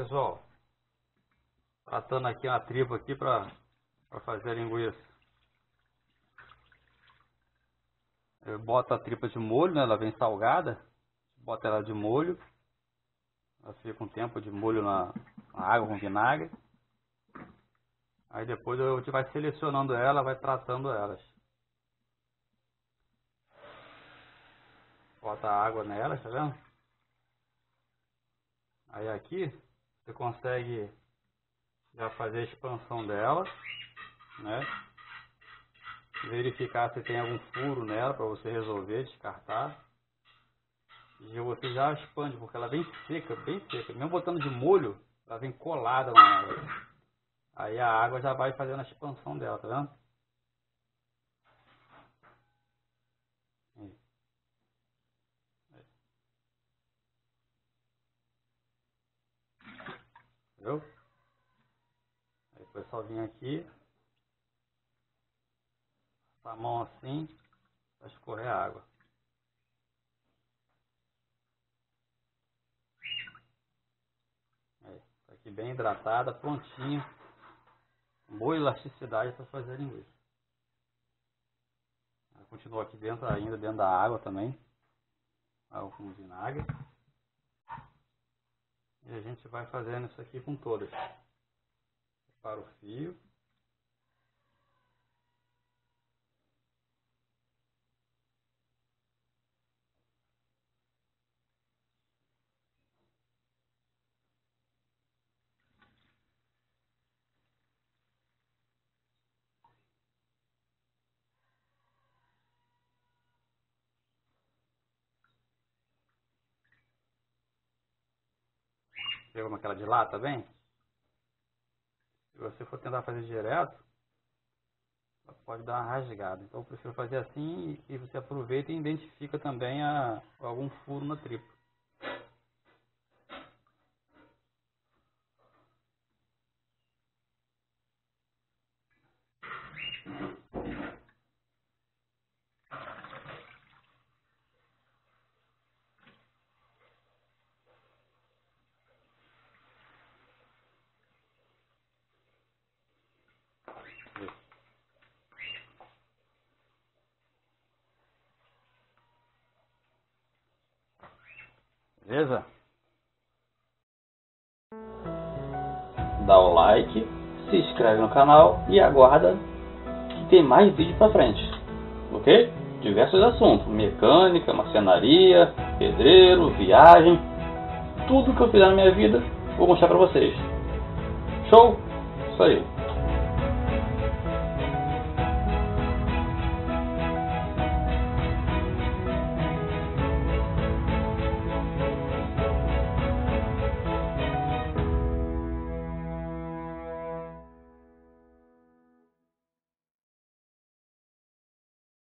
pessoal, tratando aqui uma tripa aqui para fazer a linguiça. Eu boto a tripa de molho, né? Ela vem salgada, boto ela de molho, ela fica um tempo de molho na água com vinagre. Aí depois a gente vai selecionando ela, vai tratando elas. Bota a água nelas, tá vendo? Aí aqui você consegue já fazer a expansão dela, né? Verificar se tem algum furo nela para você resolver, descartar. E você já expande, porque ela vem seca, bem seca. Mesmo botando de molho, ela vem colada na água. Aí a água já vai fazendo a expansão dela, tá vendo? Aí. Entendeu? Aí depois só vir aqui, com a mão assim, para escorrer a água. Aí, tá aqui bem hidratada, prontinho. Boa elasticidade para fazer a linguiça. Ela continua aqui dentro, ainda dentro da água também. Água com vinagre. E a gente vai fazendo isso aqui com todas. Para o fio. Pegou uma aquela de lata bem? Se você for tentar fazer direto, pode dar uma rasgada. Então eu prefiro fazer assim e você aproveita e identifica também algum furo na tripa. Beleza? Dá o like, se inscreve no canal e aguarda que tem mais vídeo pra frente, ok? Diversos assuntos, mecânica, marcenaria, pedreiro, viagem, tudo que eu fizer na minha vida vou mostrar pra vocês. Show? Isso aí.